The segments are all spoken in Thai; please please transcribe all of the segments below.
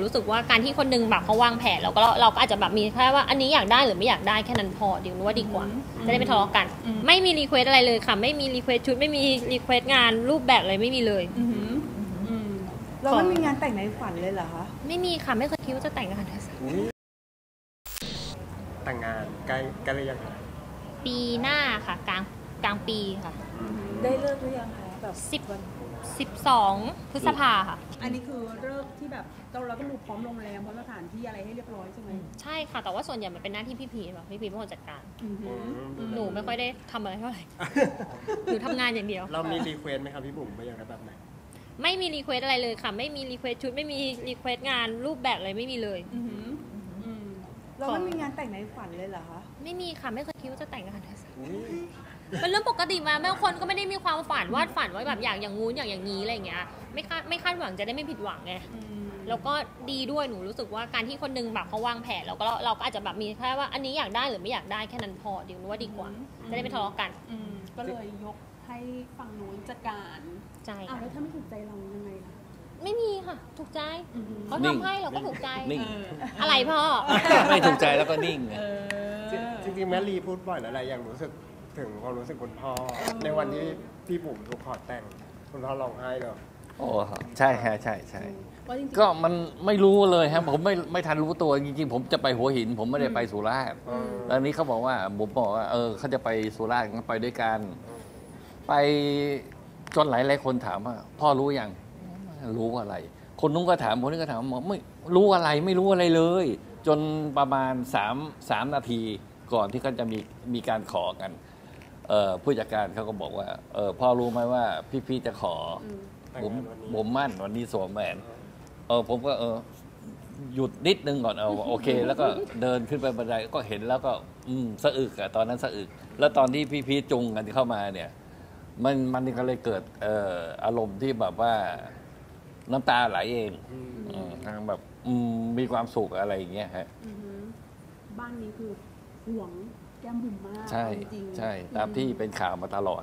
รู้สึกว่าการที่คนนึงแบบเขาวางแผนเราก็อาจจะแบบมีแค่ว่าอันนี้อยากได้หรือไม่อยากได้แค่นั้นพอดิวว่าดีกว่าจะได้ไม่ทะเลาะกันไม่มีรีเควสอะไรเลยค่ะไม่มีรีเควสชุดไม่มีรีเควสงานรูปแบบอะไรไม่มีเลยเราไม่มีงานแต่งในฝันเลยเหรอคะไม่มีค่ะไม่เคยคิดว่าจะแต่งงานเลยแต่งงานใกล้หรือยังปีหน้าค่ะกลางปีค่ะได้เลิกหรือยังคะแบบ 12 พฤษภาค่ะอันนี้คือเลิกที่แบบเราต้องดูพร้อมโรงแรมพร้อมสถานที่อะไรให้เรียบร้อยใช่ไหมใช่ค่ะแต่ว่าส่วนใหญ่มันเป็นหน้าที่พี่พีเป็นคนจัดการหนูไม่ค่อยได้ทำอะไรเท่าไหร่หนูทำงานอย่างเดียวเรามีรีเควสไหมครับพี่บุ๋มไม่อยากได้แบบไหนไม่มีรีเควสอะไรเลยค่ะไม่มีรีเควสชุดไม่มีรีเควสงานรูปแบบอะไรไม่มีเลยเราไม่มีงานแต่งในฝันเลยเหรอคะไม่มีค่ะไม่เคยคิดว่าจะแต่งงานเลยเป็นเรื่องปกติมาบางคนก็ไม่ได้มีความฝันว่าแบบอย่างงู้นอย่างนี้อะไรอย่างเงี้ยไม่คาดหวังจะได้ไม่ผิดหวังไงแล้วก็ดีด้วยหนูรู้สึกว่าการที่คนนึงแบบเขาวางแผนเราก็อาจจะแบบมีแค่ว่าอันนี้อยากได้หรือไม่อยากได้แค่นั้นพอดิวว่าดีกว่าจะได้ไม่ทะเลาะกันก็เลยยกให้ฝั่งนู้นจัดการใจแล้วถ้าไม่ถูกใจเรายังไงล่ะไม่มีค่ะถูกใจเขาทำให้เราก็ถูกใจอะไรพ่อไม่ถูกใจแล้วก็นิ่งจริงๆแม่ลีพูดบ่อยแล้วอะไรอย่างรู้สึกถึงความรู้สึกคุณพ่อในวันที่พี่บุ๋มถูกขอแต่งคุณพ่อร้องไห้เลยโอ้ใช่ฮะใช่ก็มันไม่รู้เลยครับผมไม่ทันรู้ตัวจริงๆผมจะไปหัวหินผมไม่ได้ไปสุราษฎร์แล้วนี้เขาบอกว่าผมบอกว่าเขาจะไปสุราษฎร์ไปด้วยกันไปจนหลายคนถามว่าพ่อรู้ยังรู้อะไรคนนู้นก็ถามคนนี้ก็ถามไม่รู้อะไรไม่รู้อะไรเลยจนประมาณ3 นาทีก่อนที่เขาจะมีการขอกันผู้จัดการเขาก็บอกว่าพ่อรู้ไหมว่าพี่จะขอผมมั่นวันนี้สวมแหวนผมก็หยุดนิดนึงก่อนโอเคแล้วก็เดินขึ้นไปบันไดก็เห็นแล้วก็สะอึกอะตอนนั้นสะอึกแล้วตอนที่พี่จุงกันเข้ามาเนี่ยมันก็เลยเกิดอารมณ์ที่แบบว่าน้ำตาไหลเองแบบมีความสุขอะไรอย่างเงี้ยฮะบ้านนี้คือหวงแก้มบุ๋มมากใช่ใช่ตามที่เป็นข่าวมาตลอด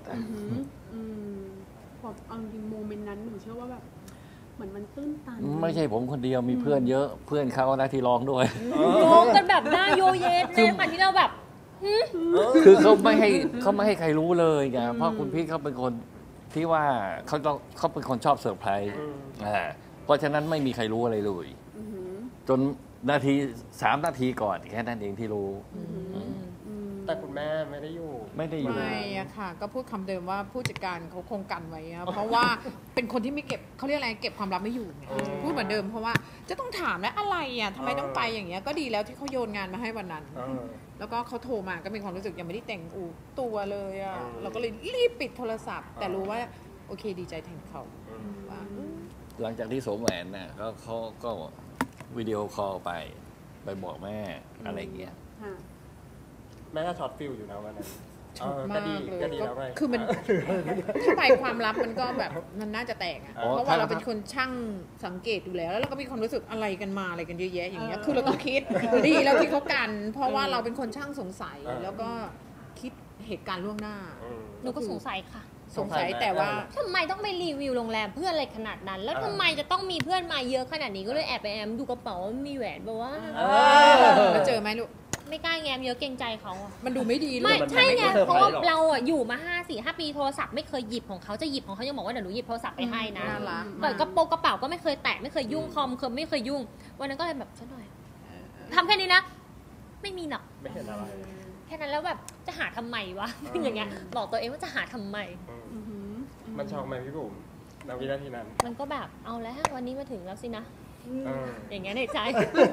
พอเอาจริงโมเมนต์นั้นหนูเชื่อว่าแบบเหมือนมันตื้นตันไม่ใช่ผมคนเดียวมีเพื่อนเยอะเพื่อนเขานะที่ร้องด้วยร้องกันแบบหน้าโยเยสในขณะที่เราแบบคือเขาไม่ให้ใครรู้เลยไงเพราะคุณพี่เขาเป็นคนที่ว่าเขาเป็นคนชอบเซอร์ไพรส์เพราะฉะนั้นไม่มีใครรู้อะไรเลยจน3 นาทีก่อนแค่นั้นเองที่รู้แต่คุณแม่ไม่ได้อยู่ไม่อะค่ะก็พูดคำเดิมว่าผู้จัดการเขาคงกันไว้เพราะว่าเป็นคนที่ไม่เก็บเขาเรียกอะไรเก็บความลับไม่อยู่พูดเหมือนเดิมเพราะว่าจะต้องถามแล้วอะไรอ่ะทำไมต้องไปอย่างเงี้ยก็ดีแล้วที่เขาโยนงานมาให้วันนั้นแล้วก็เขาโทรมาก็มีความรู้สึกยังไม่ได้แต่งตัวเลยอ่ะเราก็เลยรีบปิดโทรศัพท์แต่รู้ว่าโอเคดีใจแทนเขาหลังจากที่สวมแหวนน่ะเขาก็วิดีโอคอลไปบอกแม่อะไรเงี้ยแม่ก็ช็อตฟิลอยู่นะวันนั้นช็อตมากเลยก็คือมันถ้าไปความลับมันก็แบบมันน่าจะแตกเพราะว่าเราเป็นคนช่างสังเกตอยู่แล้วแล้วเราก็มีความรู้สึกอะไรกันมาอะไรกันเยอะแยะอย่างเงี้ยคือเราต้องคิดดีแล้วที่เขากันเพราะว่าเราเป็นคนช่างสงสัยแล้วก็คิดเหตุการณ์ล่วงหน้าหนูก็สงสัยค่ะสงสัยแต่ว่าทำไมต้องไปรีวิวโรงแรมเพื่อนอะไรขนาดนั้นแล้วทำไมจะต้องมีเพื่อนมาเยอะขนาดนี้ก็เลยแอบไปดูกระเป๋ามีแหวนแบบว่าแล้วเจอไหมลูกไม่กล้าแง้มเยอะเกรงใจเขามันดูไม่ดีเลยไม่ใช่ไงเพราะเราอยู่มา4-5 ปีโทรศัพท์ไม่เคยหยิบของเขาจะหยิบของเขายังบอกว่าเดี๋ยวหนูหยิบโทรศัพท์ไปให้นะแต่กระเป๋าก็ไม่เคยแตะไม่เคยยุ่งคอมไม่เคยยุ่งวันนั้นก็เลยแบบซะหน่อยทำแค่นี้นะไม่มีหรอกไม่เห็นอะไรแค่นั้นแล้วแบบจะหาทำไมวะอย่างเงี้ยบอกตัวเองว่าจะหาทำไมมันช็อกไหมพี่บุ๋มในวินาทีนั้นมันก็แบบเอาแล้ววันนี้มาถึงแล้วสินะอย่างเงี้ยในใจ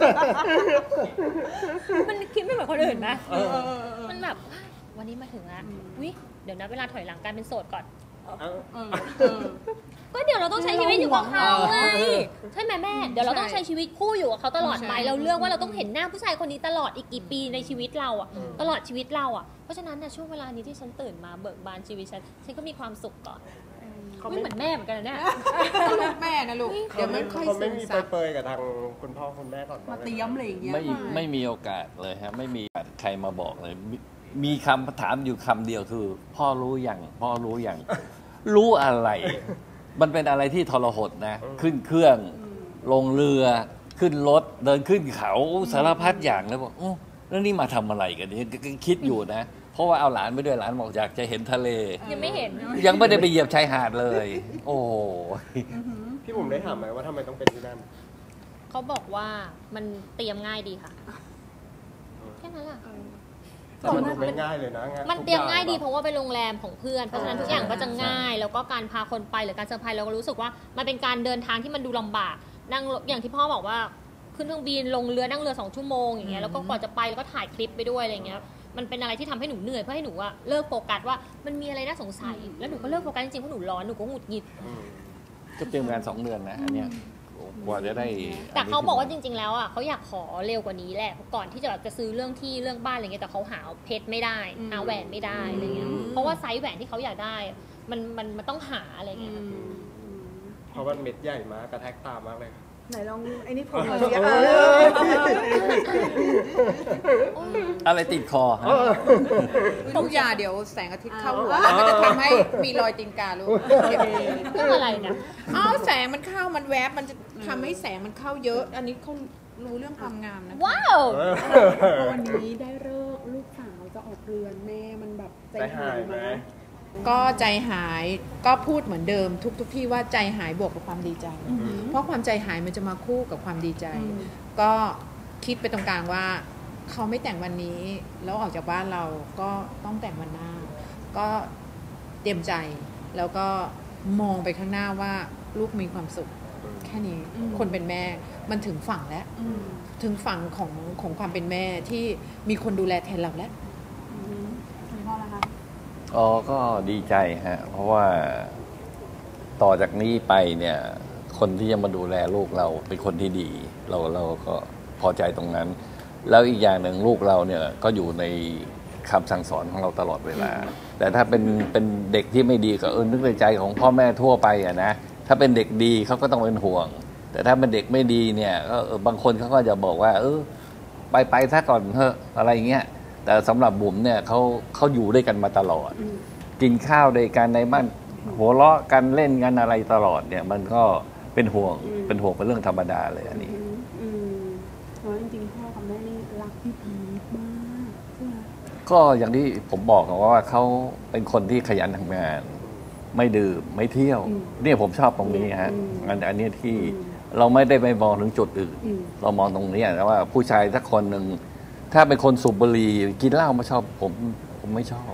มันคิดไม่เหมือนคนอื่นนะมันแบบวันนี้มาถึงแล้ววิเดี๋ยวนะเวลาถอยหลังการเป็นโสดก่อนก็เดี๋ยวเราต้องใช้ชีวิตอยู่กับเขาไงใช่ไหมแม่เดี๋ยวเราต้องใช้ชีวิตคู่อยู่กับเขาตลอดไปเราเลือกว่าเราต้องเห็นหน้าผู้ชายคนนี้ตลอดอีกกี่ปีในชีวิตเราอ่ะตลอดชีวิตเราอ่ะเพราะฉะนั้นนะช่วงเวลานี้ที่ฉันตื่นมาเบิกบานชีวิตฉันก็มีความสุขก่อนไม่เหมือนแม่เหมือนกันนะเนี่ยลูกแม่นะลูกเดี๋ยวเขาไม่มีเปยกับทางคุณพ่อคุณแม่ก่อนมาเตรียมอะไรอย่างเงี้ยไม่มีโอกาสเลยฮะไม่มีใครมาบอกเลยมีคำถามอยู่คำเดียวคือพ่อรู้ยังพ่อรู้ยังรู้อะไรมันเป็นอะไรที่ทรหดนะขึ้นเครื่องลงเรือขึ้นรถเดินขึ้นเขาสารพัดอย่างแล้วบอกแล้วนี่มาทำอะไรกันเนี่ยคิดอยู่นะ เพราะว่าเอาหลานไปด้วยหลานบอกอยากจะเห็นทะเลยังไม่เห็นยังไม่ได้ไปเหยียบชายหาดเลย โอ้พี่บุ๋มได้ถามไหมว่าทำไมต้องเป็นที่นั่นเขาบอกว่ามันเตรียมง่ายดีค่ะแค่นั้นแหละแต่มันดูไม่ง่ายเลยนะมันเตรียมง่ายดีเพราะว่าเป็นโรงแรมของเพื่อนเพราะฉะนั้นทุกอย่างก็จะง่าย แล้วก็การพาคนไปหรือการเซอร์ไพรส์เราก็รู้สึกว่ามันเป็นการเดินทางที่มันดูลำบากนั่งอย่างที่พ่อบอกว่าขึ้นเครื่องบินลงเรือนั่งเรือ2 ชั่วโมงอย่างเงี้ยแล้วก็กว่าจะไปแล้วก็ถ่ายคลิปไปด้วยอะไรเงี้ยมันเป็นอะไรที่ทำให้หนูเหนื่อยเพื่อให้หนูว่าเลิกโฟกัสว่ามันมีอะไรน่าสงสัยแล้วหนูก็เลิกโฟกัสจริงๆเพราะหนูร้อนหนูก็หงุดหงิดก็เตรียมงาน2 เดือนนะอันเนี้ยกว่าจะได้แต่เขาบอกว่าจริงๆแล้วอ่ะเขาอยากขอเร็วกว่านี้แหละก่อนที่จะซื้อเรื่องที่เรื่องบ้านอะไรเงี้ยแต่เขาหาเพชรไม่ได้หาแหวนไม่ได้อะไรเงี้ยเพราะว่าไซส์แหวนที่เขาอยากได้มันต้องหาอะไรเงี้ยเพราะว่าเม็ดใหญ่มากกระแทกตามากเลยไหนลองไอ้นี่ผมหน่อยสิอะไรติดคอฮะทุกยาเดี๋ยวแสงอาทิตย์เข้าหัวแล้วก็จะทำให้มีรอยตีนกาลูกเรื่องอะไรเนี่ยอ้าวแสงมันเข้ามันแวบมันจะทำให้แสงมันเข้าเยอะ อันนี้เขารู้เรื่องความงามนะว้าววันนี้ได้เลิกลูกสาวจะออกเรือนแม่มันแบบใจหายไหมก็ใจหายก็พูดเหมือนเดิมทุกที่ว่าใจหายบวกกับความดีใจ เพราะความใจหายมันจะมาคู่กับความดีใจ ก็คิดไปตรงกลางว่าเขาไม่แต่งวันนี้แล้วออกจากบ้านเราก็ต้องแต่งวันหน้า ก็เตรียมใจแล้วก็มองไปข้างหน้าว่าลูกมีความสุขแค่นี้คนเป็นแม่มันถึงฝั่งแล้วถึงฝั่งของความเป็นแม่ที่มีคนดูแลแทนเราแล้วคุณพ่อละคะอ๋อก็ดีใจฮะเพราะว่าต่อจากนี้ไปเนี่ยคนที่จะมาดูแลลูกเราเป็นคนที่ดีเราก็พอใจตรงนั้น แล้วอีกอย่างหนึ่งลูกเราเนี่ยก็อยู่ในคำสั่งสอนของเราตลอดเวลา แต่ถ้าเป็นเด็กที่ไม่ดีก็นึกในใจของพ่อแม่ทั่วไปอะนะถ้าเป็นเด็กดีเขาก็ต้องเป็นห่วง แต่ถ้าเป็นเด็กไม่ดีเนี่ยก็บางคนเขาก็จะบอกว่าไปซะก่อนเถอะอะไรเงี้ยแต่สำหรับบุ๋มเนี่ยเขาอยู่ด้วยกันมาตลอด กินข้าวด้วยกันในบ้านหัวเราะกันเล่นกันอะไรตลอดเนี่ยมันก็เป็นห่วงเป็นเรื่องธรรมดาเลยอันนี้เพราะจริงๆพ่อกับแม่นี่รักพี่พีชมากใช่ไหมก็อย่างที่ผมบอกว่าเขาเป็นคนที่ขยันทำงาน ไม่ดื่มไม่เที่ยวเนี่ยผมชอบตรงนี้ฮะอันนี้ที่เราไม่ได้ไปมองถึงจุดอื่นเรามองตรงนี้นะว่าผู้ชายสักคนหนึ่งถ้าเป็นคนสูบบุหรี่กินเหล้าไม่ชอบผมไม่ชอบ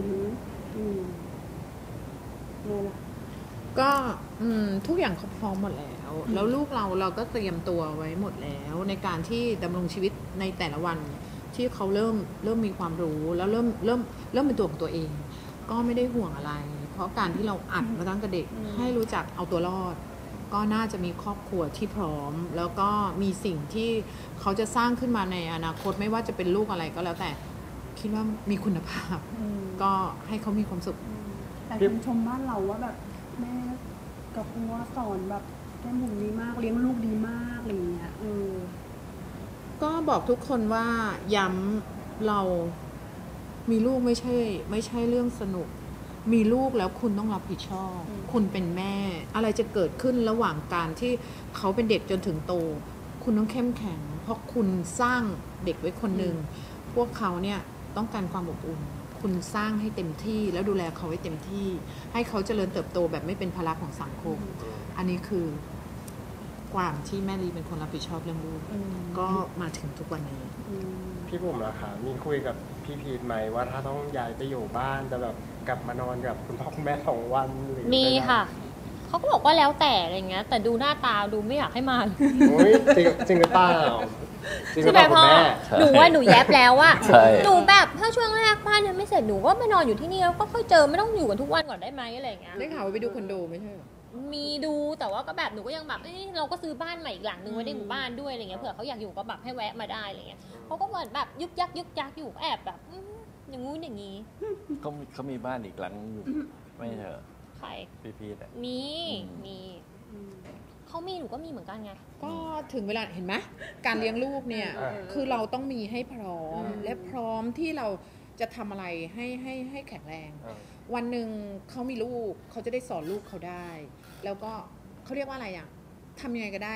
ก็ทุกอย่างเขาพร้อมหมดแล้วลูกเราก็เตรียมตัวไว้หมดแล้วในการที่ดำรงชีวิตในแต่ละวันที่เขาเริ่มมีความรู้แล้วเริ่มเป็นตัวของตัวเอง ก็ไม่ได้ห่วงอะไร เพราะการที่เราอัดมาตั้งแต่เด็กให้รู้จักเอาตัวรอด ก็น่าจะมีครอบครัวที่พร้อม แล้วก็มีสิ่งที่เขาจะสร้างขึ้นมาในอนาคตไม่ว่าจะเป็นลูกอะไรก็แล้วแต่คิดว่ามีคุณภาพก็ให้เขามีความสุขแต่คุณชมบ้านเราว่าแบบแม่กับครูสอนแบบแก้มบุ๋มดีมากเลี้ยงลูกดีมากอะไรอย่างเงี้ยก็บอกทุกคนว่าย้ำเรามีลูกไม่ใช่เรื่องสนุกมีลูกแล้วคุณต้องรับผิดชอบคุณเป็นแม่อะไรจะเกิดขึ้นระหว่างการที่เขาเป็นเด็กจนถึงโตคุณต้องเข้มแข็งเพราะคุณสร้างเด็กไว้คนหนึ่งพวกเขาเนี่ยต้องการความอบอุ่นคุณสร้างให้เต็มที่แล้วดูแลเขาให้เต็มที่ให้เขาเจริญเติบโตแบบไม่เป็นภาระของสังคมอันนี้คือความที่แม่ลีเป็นคนรับผิดชอบเรื่องลูกก็มาถึงทุกวันนี้พี่บุ๋มล่ะคะมีคุยกับพี่พีทไหมว่าถ้าต้องย้ายไปอยู่บ้านจะแบบกลับมานอนกับคุณพ่อคุณแม่2 วันหรือมีค่ะเขาก็บอกว่าแล้วแต่อะไรเงี้ยแต่ดูหน้าตาดูไม่อยากให้มาโอ้ยจริงหรือเปล่าจริงหรืใช่อไหเปมล่าพ่อคุณแม่หนูว่าหนูแยบแล้วอะใช่หนูแบบถ้าช่วงแรกบ้านยังไม่เสร็จหนูก็ไปนอนอยู่ที่นี่แล้วก็ค่อยเจอไม่ต้องอยู่กันทุกวันก่อนได้ไหมอะไรเงี้ยได้ข่าวว่าไปดูคอนโดไม่ใช่เหรอมีดูแต่ว่าก็แบบหนูก็ยังแบบเราก็ซื้อบ้านใหม่อีกหลังนึงไว้ในหมู่บ้านด้วยอะไรเงี้ยเผื่อเขาอยากอยู่ก็แบบให้แวะมาได้อะไรเงี้ยเขาก็เหมือนแบบยึกยักอยู่แอบแบบอย่างงู้นอย่างงี้เขามีบ้านอีกหลังอยู่ไม่ใช่เหรอใครพี่พีทอ่ะมีเขามีหนูก็มีเหมือนกันไงก็ถึงเวลาเห็นไหมการเลี้ยงลูกเนี่ยคือเราต้องมีให้พร้อมและพร้อมที่เราจะทำอะไรให้แข็งแรงวันหนึ่งเขามีลูกเขาจะได้สอนลูกเขาได้แล้วก็เขาเรียกว่าอะไรอ่ะทำยังไงก็ได้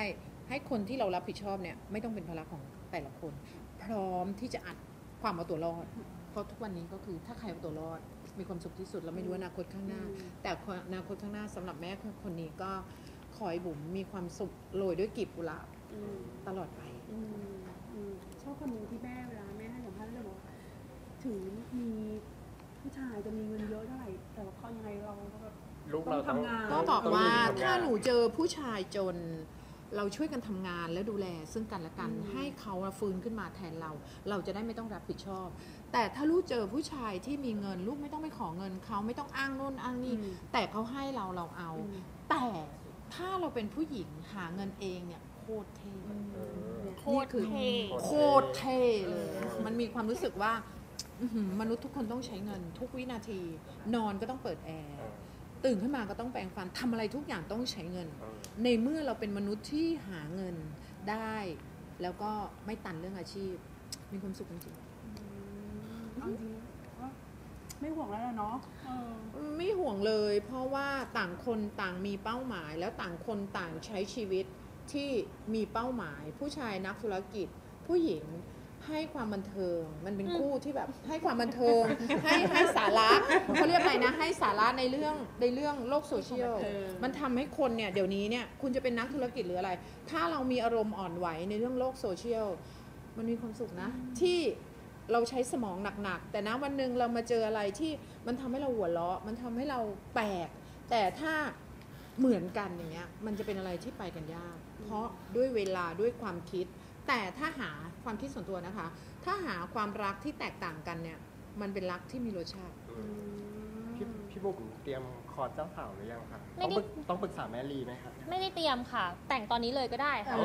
ให้คนที่เรารับผิดชอบเนี่ยไม่ต้องเป็นภาระของแต่ละคน พร้อมที่จะอัดความเอาตัวรอด เพราะทุกวันนี้ก็คือถ้าใครเอาตัวรอดมีความสุขที่สุดเราไม่รู้อนาคตข้างหน้า แต่อนาคตข้างหน้าสำหรับแม่คนนี้ก็ขอให้บุ๋มมีความสุขโรยด้วยกลีบกุหลาบตลอดไปชอบคำนึงที่แม่เวลาแม่ให้สัมภาษณ์เรื่องว่าถึงมีผู้ชายจะมีเงินเยอะเท่าไหร่แต่ว่าเขายังไงเราก็แบบลูกเราต้องทำงานก็บอกว่าต้องถ้าหนูเจอผู้ชายจนเราช่วยกันทำงานและดูแลซึ่งกันและกันให้เขาฟื้นขึ้นมาแทนเราจะได้ไม่ต้องรับผิดชอบ แต่ถ้าลูกเจอผู้ชายที่มีเงินลูกไม่ต้องไปขอเงินเขาไม่ต้องอ้างโน่นอ้างนี่แต่เขาให้เราเอา แต่ถ้าเราเป็นผู้หญิงหาเงินเองเนี่ยโคตรเท่โคตรเท่โคตรเท่เลยมันมีความรู้สึกว่าอื้อหือมนุษย์ทุกคนต้องใช้เงินทุกวินาที นอนก็ต้องเปิดแอร์ตื่นขึ้นมาก็ต้องแปรงฟันทำอะไรทุกอย่างต้องใช้เงิน ในเมื่อเราเป็นมนุษย์ที่หาเงินได้ แล้วก็ไม่ตันเรื่องอาชีพ มีความสุขจริงเอาจริงว่าไม่ห่วงแล้วเนาะๆไม่ห่วงเลย เพราะว่าต่างคนต่างมีเป้าหมาย แล้วต่างคนต่างใช้ชีวิตที่มีเป้าหมาย ผู้ชายนักธุรกิจ ผู้หญิงให้ความบันเทิง มันเป็นคู่ที่แบบให้ความบันเทิง ให้สาระเขาเรียกอะไรนะให้สาระในเรื่องโลกโซเชียลมันทำให้คนเนี่ยเดี๋ยวนี้เนี่ยคุณจะเป็นนักธุรกิจหรืออะไร ถ้าเรามีอารมณ์อ่อนไหวในเรื่องโลกโซเชียลมันมีความสุขนะที่เราใช้สมองหนักๆแต่นะวันหนึ่งเรามาเจออะไรที่มันทำให้เราหัวเราะมันทำให้เราแปลกแต่ถ้าเหมือนกันอย่างเงี้ยมันจะเป็นอะไรที่ไปกันยากเพราะด้วยเวลาด้วยความคิดแต่ถ้าหาความคิดส่วนตัวนะคะถ้าหาความรักที่แตกต่างกันเนี่ยมันเป็นรักที่มีรสชาติพี่บุ๋มเตรียมคอร์สเจ้าสาวหรือยังคะไม่ได้ต้องปรึกษาแม่ลีไหมครับไม่ได้เตรียมค่ะ แต่งตอนนี้เลยก็ได้ค่ะ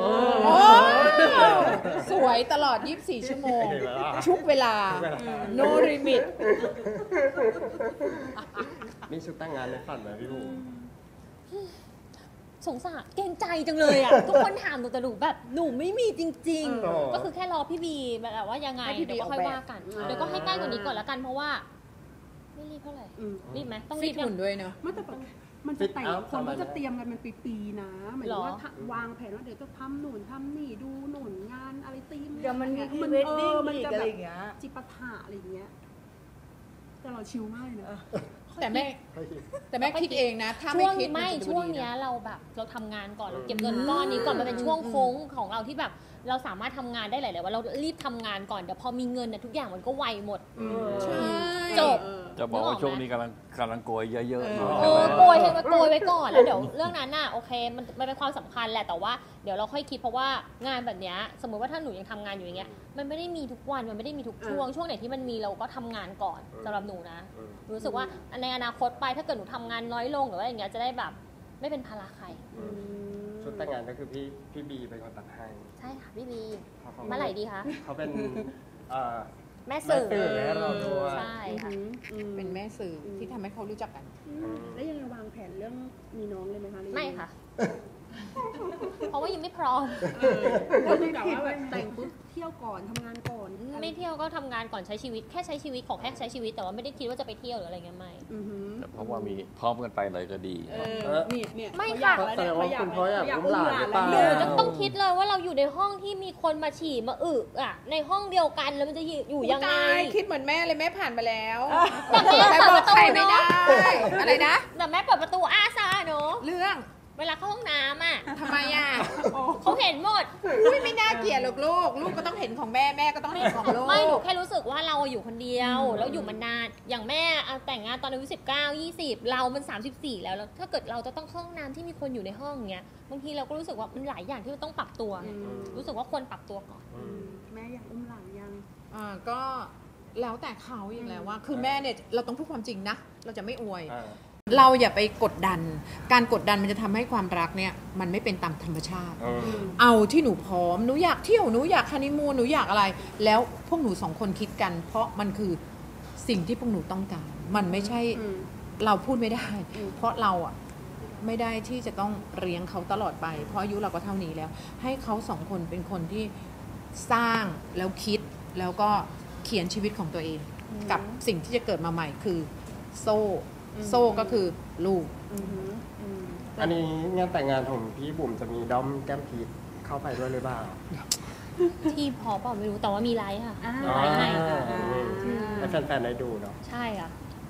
สวยตลอด 24 ชั่วโมงเห็นไหมล่ะทุกเวลา no limit มีชุดแต่งงานในฝันไหมพี่บุ๋มสงสารเกรงใจจังเลยอ่ะ ทุกคนถามหนูแต่หนูแบบหนูไม่มีจริงอ๋อๆ ก็คือแค่รอพี่บีแบบว่ายังไงให้พี่บีเดี๋ยวก็ค่อยออกแบบว่ากันเดี๋ยวก็ให้ใกล้กว่านี้ก่อนละกันเพราะว่าไม่รีบเท่าไหร่รีบไหมต้องฟิรีตบยัหุ่งนด้วยเนาะไม่แต่แบบมันจะแต่งคนก็จะเตรียมกันเป็นปีๆนะหมายถึงว่าถ้าวางแผนว่าเดี๋ยวจะทำหนุนทำนี่ดูหนุนงานอะไรตีมเดี๋ยวมันมีมันเวดดิ้งมันอีกจะอะไรแบบอย่างเงี้ยจิปาถะอะไรอย่างเงี้ยแต่เราชิลมากเลยนะแต่แม่คิดเองนะ ถ้าไม่ช่วงคิดไม่นจะดูช่วงดีเนี้ยนะเราแบบเราทำงานก่อนเราเก็บเงินก้อนนี้ก่อนมันเป็นช่วงโค้งของเราที่แบบเราสามารถทำงานได้หลายๆวันเรารีบทำงานก่อนเดี๋ยวพอมีเงินเนี่ยทุกอย่างมันก็ไวหมดใช่จบจะบอกว่าช่วงนี้กำลังโกยเยอะๆอยู่เอใช่ไหอมโกยให้มาโกยไว้ก่อนแล้วเดี๋ยวเรื่องนั้นน่ะโอเคมันเป็นความสำคัญแหละแต่ว่าเดี๋ยวเราค่อยคิดเพราะว่างานแบบเนี้ยสมมติว่าถ้าหนูยังทำงานอยู่อย่างเงี้ยมันไม่ได้มีทุกวันมันไม่ได้มีทุกช่วงไหนที่มันมีเราก็ทำงานก่อนสำหรับหนูนะรู้สึกว่าในอนาคตไปถ้าเกิดหนูทำงานน้อยลงหรือว่าอย่างเงี้ยจะได้แบบไม่เป็นภาระใครชุดแต่งงานก็คือพี่บีเป็นคนตัดให้ใช่ค่ะพี่บีเพราะเขาเมื่อไหร่ดีคะเขาเป็นแม่แม่สื่อสื่อให้เราด้วยใช่ค่ะเป็นแม่สื่อที่ทำให้เขารู้จักกันแล้วยังไงวางแผนเรื่องมีน้องเลยไหมคะไม่ค่ะ เพราะว่ายังไม่พร้อมก็คือแบบว่าแบบแต่งปุ๊บเที่ยวก่อนทำงานก่อนไม่เที่ยวก็ทำงานก่อนใช้ชีวิตแค่ใช้ชีวิตของแค่ใช้ชีวิตแต่ว่าไม่ได้คิดว่าจะไปเที่ยวหรืออะไรเงี้ยไม่แต่เพราะว่ามีพร้อมกันไปเลยก็ดีเนี่ยไม่เขาค่ะอยากแล้วเนี่ยแสดงว่าคุณพ่ออยากอุ้มหลานหรือเปล่าหนูจะต้องคิดเลยว่าเราอยู่ในห้องที่มีคนมาฉี่มาอึอ่ะในห้องเดียวกันแล้วมันจะอยู่ยังไงตายคิดเหมือนแม่เลยแม่ผ่านมาแล้วแต่แม่แต่เปิดบปอกระตูใครไม่เนาะได้อะไรนะแต่แม่เปิดประตูอ้าซ่าเนาะเรื่องเวลาเข้าห้องน้ำอ่ะทำไมอ่ะเขาเห็นหมดอุ้ยไม่น่าเกลียดหรอกลูกก็ต้องเห็นของแม่แม่ก็ต้องเห็นของลูกไม่หนูแค่รู้สึกว่าเราอยู่คนเดียวแล้วอยู่มานานอย่างแม่แต่งงานตอนอายุ19 20เรามัน34แล้วถ้าเกิดเราจะต้องเข้าห้องน้ำที่มีคนอยู่ในห้องเงี้ยบางทีเราก็รู้สึกว่ามันหลายอย่างที่มันต้องปรับตัวรู้สึกว่าควรปรับตัวก่อนแม่อยากอุ้มหลานยังก็แล้วแต่เขาอย่างแล้วว่า คือแม่เนี่ยเราต้องพูดความจริงนะ เราจะไม่อวย เราอย่าไปกดดัน การกดดันมันจะทำให้ความรักเนี่ยมันไม่เป็นตามธรรมชาติ เอาที่หนูพร้อมหนูอยากเที่ยวหนูอยากฮันนีมูนหนูอยากอะไร แล้วพวกหนูสองคนคิดกัน เพราะมันคือสิ่งที่พวกหนูต้องการ มันไม่ใช่เราพูดไม่ได้ เพราะเราอ่ะไม่ได้ที่จะต้องเลี้ยงเขาตลอดไป เพราะอายุเราก็เท่านี้แล้ว ให้เขาสองคนเป็นคนที่สร้างแล้วคิดแล้วก็เขียนชีวิตของตัวเอง กับสิ่งที่จะเกิดมาใหม่คือโซ่ก็คือลูกอันนี้งานแต่งงานของพี่บุ๋มจะมีด้อมแก้มพีชเข้าไปด้วยหรือเปล่าที่พอเปล่าไม่รู้แต่ว่ามีไลฟ์ค่ะอ่าไลฟ์ให้ให้แฟนๆได้ดูเนาะใช่ค่ะ